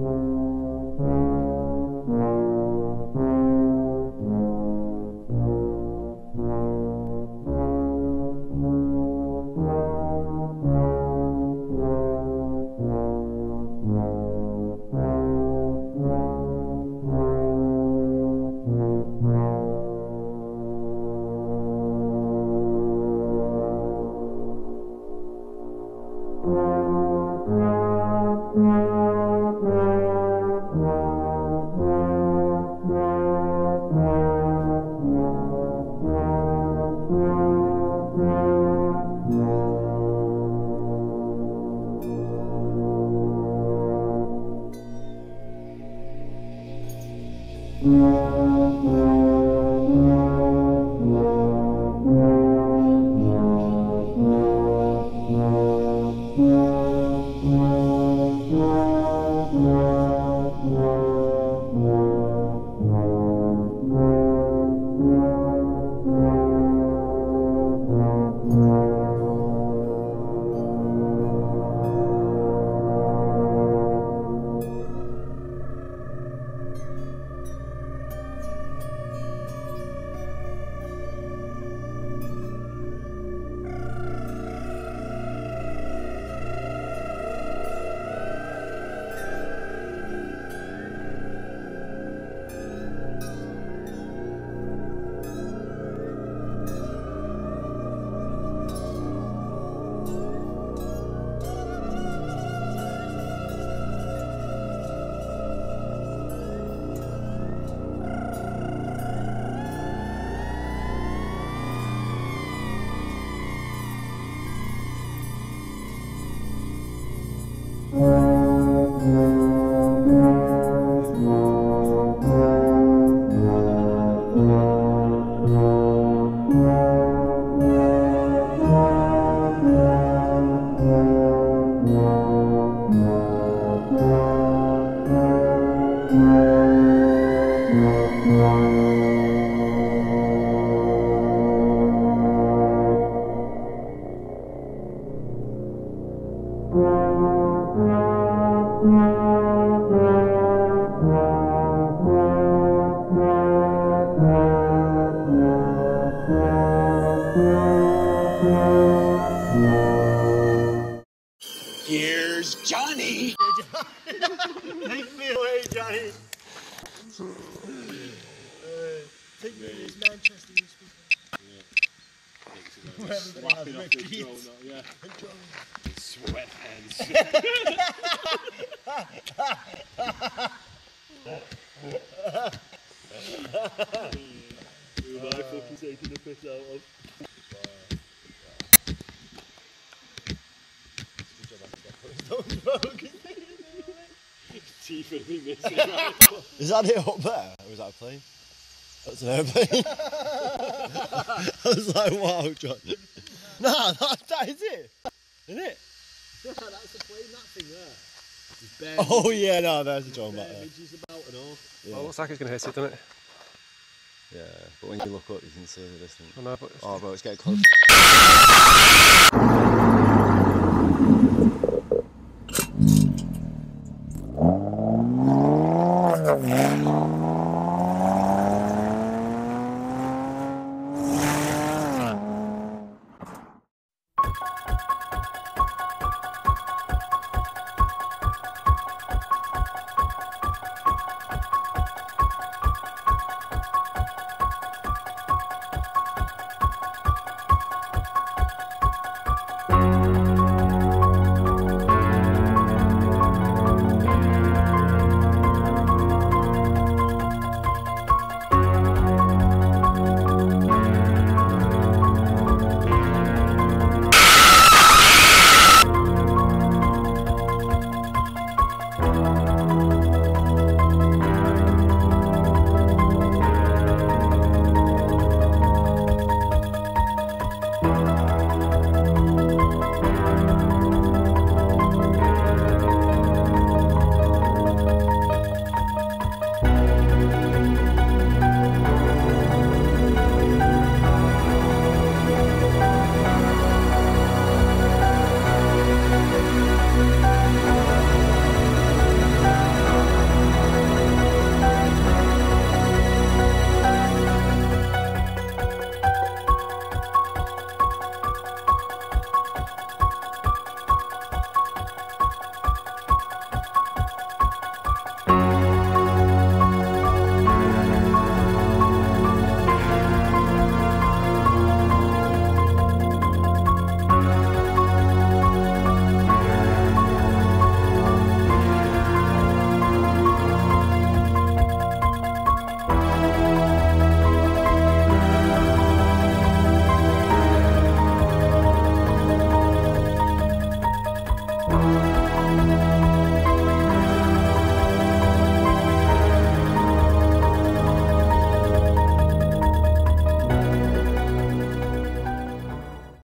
Here's Johnny. Take me away, Johnny. Take me to this Manchester where everybody has red jeans. Sweatpants. Who am I fucking taking the piss out of? Teeth would be missing. Right? Is that it up there? Or is that a plane? That's an airplane. I was like, wow, John. Nah, that is it. Isn't it? Yeah, that's the plane, that thing there. Oh yeah, no, there's a John back there. About and all. Yeah. Well, it looks like it's going to hit it, doesn't it? Yeah, but when you look up, you can see the distance. I know, but Oh, bro, it's getting close.